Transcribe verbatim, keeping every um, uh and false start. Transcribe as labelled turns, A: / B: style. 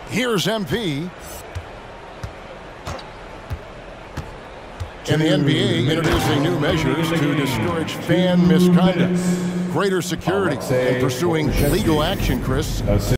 A: Here's M P. And the N B A introducing new measures to discourage fan misconduct. Greater security in pursuing legal action, Chris.